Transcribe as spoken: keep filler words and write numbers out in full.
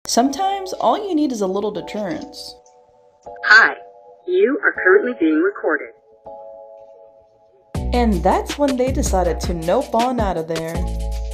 Sometimes all you need is a little deterrence. Hi, you are currently being recorded. And that's when they decided to nope on out of there.